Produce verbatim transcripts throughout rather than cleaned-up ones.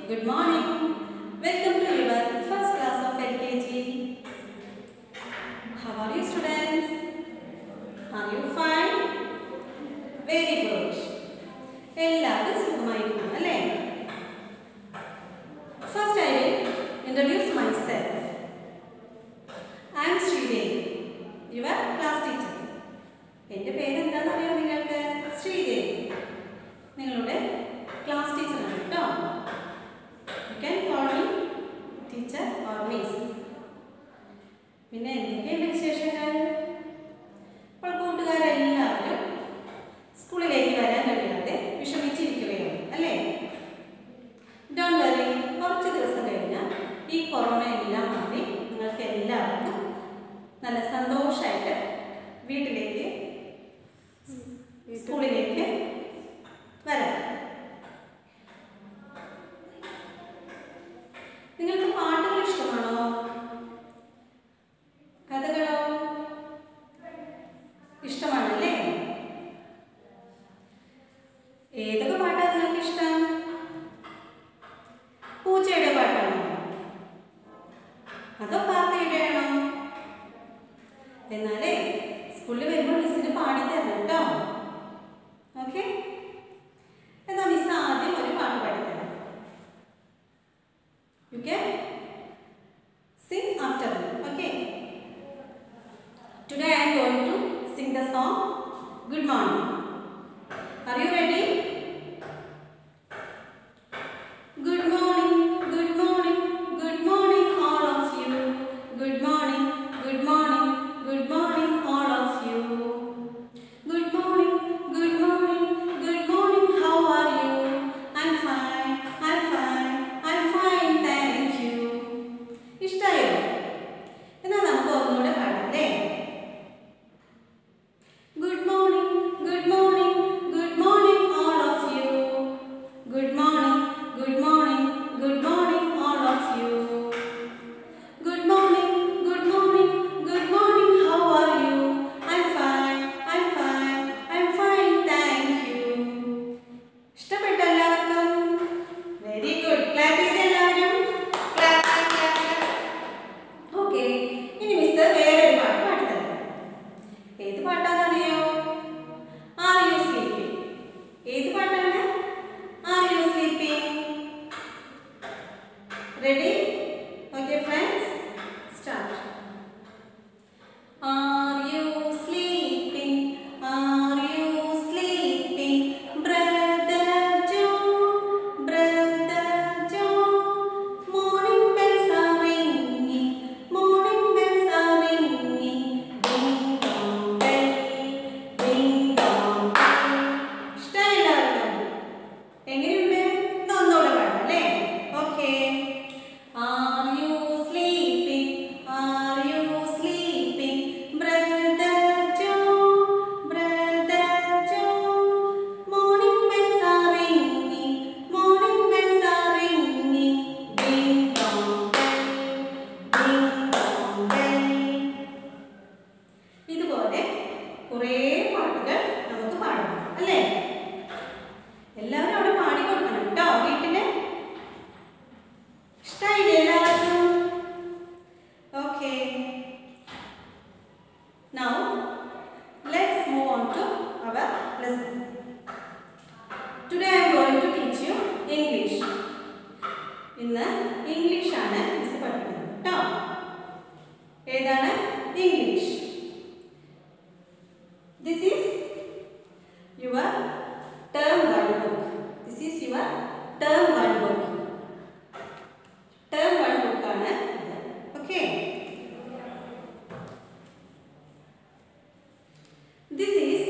Good morning. Welcome to your first class of L K G. How are you, students? Are you fine? Very good. എല്ലാവരും സുഖമായിരിക്കുന്നു അല്ലേ? First I will introduce myself. I am Sridevi, your class teacher. എൻ്റെ പേര് എന്താണെന്ന് അറിയോ നിങ്ങൾക്ക്? ശ്രീദേവി. നിങ്ങളുടെ class ടീച്ചറാണ് കേട്ടോ. You can call me teacher or miss. പിന്നെ എന്തൊക്കെയാണ് വിശേഷങ്ങൾ? ഇപ്പോൾ കൂട്ടുകാരെല്ലാവരും സ്കൂളിലേക്ക് വരാൻ കഴിയാതെ വിഷമിച്ചിരിക്കുകയാണ് അല്ലേ? ഡോണ്ട് വറി, കുറച്ച് ദിവസം കഴിഞ്ഞാൽ ഈ കൊറോണ എല്ലാം മാറി നിങ്ങൾക്ക് എല്ലാവർക്കും നല്ല സന്തോഷമായിട്ട് വീട്ടിലേക്ക് സ്കൂളിലേക്ക് വരാം. നിങ്ങൾക്ക് പാട്ടുകൾ ഇഷ്ടമാണോ? കഥകളോ ഇഷ്ടമാണല്ലേ? ഏതൊക്കെ പാട്ടാണ് നിങ്ങൾക്ക് ഇഷ്ടം? പൂച്ചയുടെ പാട്ടാണോ അതോ കാക്കയുടെ ആണോ? എന്നാലേ സ്കൂളിൽ വരുമ്പോൾ മിസ്സിന് പാടിത്തരണം കേട്ടോ. ഓക്കെ, എന്നാ മിസ് ആദ്യം ഒരു പാട്ട് പാടിത്തരാം. You can sing after me. Okay. Today I am going to sing the song Good Morning. Are you ready? Good morning, good morning, good morning all of you. Good morning, good morning, good morning all of you. Good morning, good morning, good morning. How are you? I'm fine, I'm fine, I'm fine, thank you. ഇഷ്ടമായോ? എന്നാൽ നമുക്ക് ഒന്നുകൂടെ പാടാല്ലേ? Good morning, good morning, good morning all of you. Good morning, good morning, good morning all of you. Good morning, good morning, good morning. How are you? I'm fine, I'm fine, I'm fine, thank you. ഇഷ്ടപ്പെട്ടോ എല്ലാവർക്കും? Very good. Clap ചെയ്ത് എല്ലാവരും. Clap clap. Okay, ഇനി mister വേറെ ഒരു പാട്ട് പാടിത്തരാം. ഏത് പാട്ടാണെന്നറിയോ? R you sleeping. ഏത് പാട്ടാണ്? Are you sleeping? Ready? Okay friends, start. Are you sleeping? Are you sleeping? Brother John, Brother John. Morning bells are ringing, morning bells are ringing. Ding dong bell, ding dong bell. ഇഷ്ടമായില്ല എല്ലാവർക്കും? എങ്ങനെയുണ്ട്? എന്നാ ഒന്നുകൂടെ പാടാം അല്ലേ? Okay. Are you sleeping? Are you sleeping? Brother John, Brother John. Morning bells are ringing, morning bells are ringing. Ding dong bell, ding dong bell. ഇതുപോലെ കുറേ പാട്ടുകൾ നമുക്ക് പാടാം അല്ലേ? എല്ലാവരും അവിടെ പാടിക്കൊടുക്കണം കേട്ടോ വീട്ടില്. ഇഷ്ടമായില്ലേ എല്ലാവർക്കും? Okay. Now let's move on to our lesson. Today I am going to teach you English. ഇന്ന് ഇംഗ്ലീഷ് ആണ് മിസ് പഠിക്കുന്നത് കേട്ടോ. ഏതാണ്? English. This is your term one book. This is your term one book. Term one book ആണ് ഇത്. Okay. This is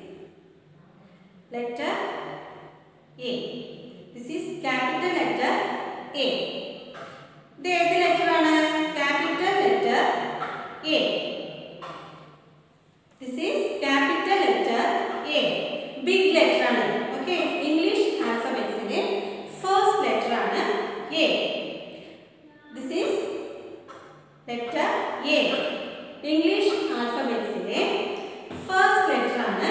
letter A. This is capital letter A. ഇത് ഏത് letter ആണ്? Capital letter A. This is capital letter A. Big letter ആണ്. Okay. English alphabetsലെ first letter ആണ് A. This is letter A. English alphabetsലെ first letter ആണ്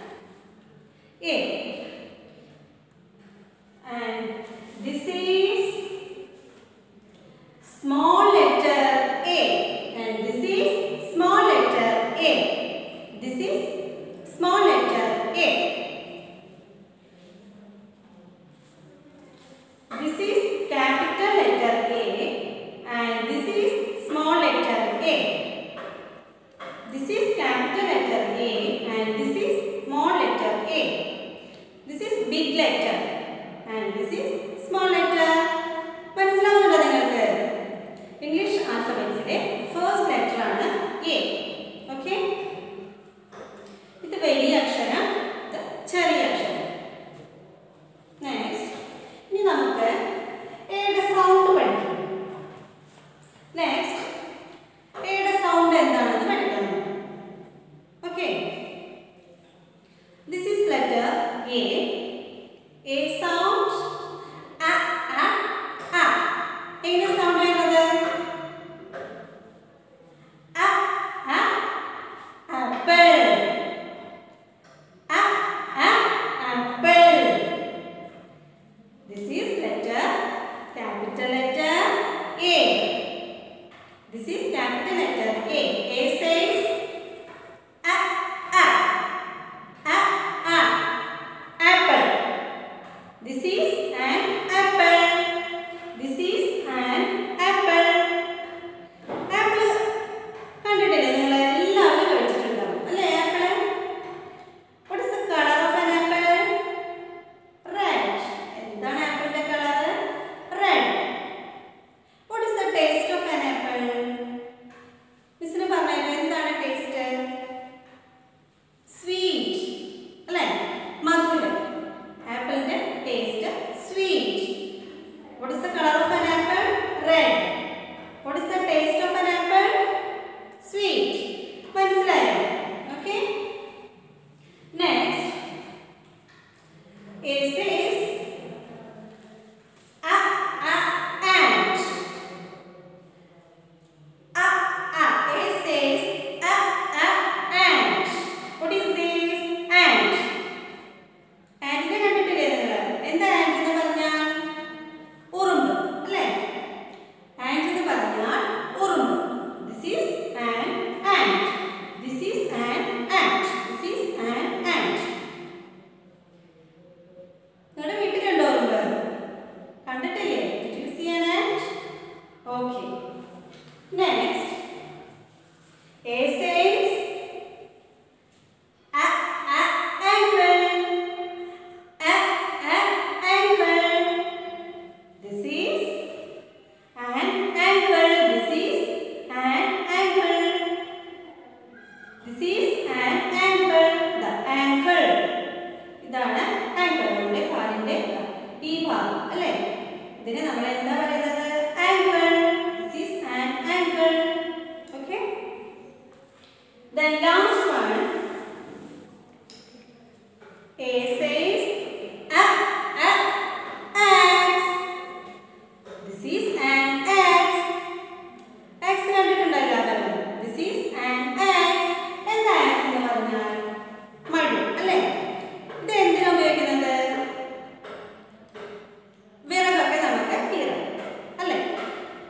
A. And this is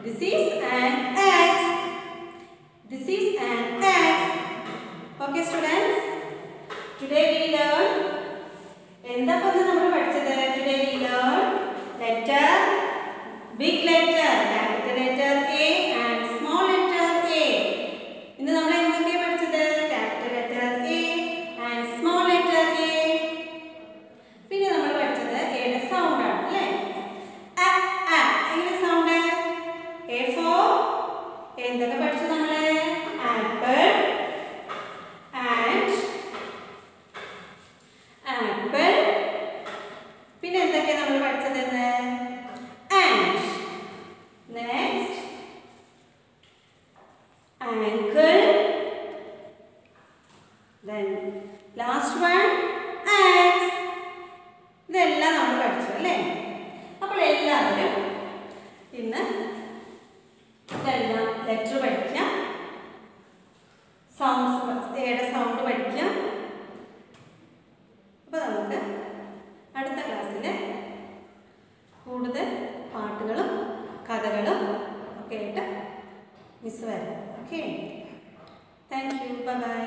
This is an X. This is an X. Okay, students. Today we learn. എന്താണ് നമ്മൾ പഠിച്ചത്? Today we learn letter, big letter, capital letter A and small letter A. ഇന്ന് നമ്മൾ എന്തൊക്കെയാണ് പഠിച്ചത്? Capital letter A and small letter A. പിന്നെ നമ്മൾ പഠിച്ചത് എയുടെ സൗണ്ട് ആണ് അല്ലേ? അ അ എങ്ങനെ സൗണ്ട്? A for എന്തൊക്കെ പഠിച്ചു നമ്മൾ? Apple and apple. പിന്നെ എന്തൊക്കെയാണ് നമ്മൾ പഠിച്ചതെന്ന്? Ant. Next ankle. Then last one axe. ഇതെല്ലാം നമ്മൾ പഠിച്ചു അല്ലേ? അപ്പോൾ എല്ലാവരും ഇന്ന് ഇതെല്ലാം ലെറ്റർ പഠിക്കാം, സൗണ്ട്സ് എയുടെ സൗണ്ട് പഠിക്കാം. അപ്പോൾ നമുക്ക് അടുത്ത ക്ലാസ്സിൽ കൂടുതൽ പാട്ടുകളും കഥകളും ഒക്കെ ആയിട്ട് മിസ് വരാം. Okay, thank you, bye by.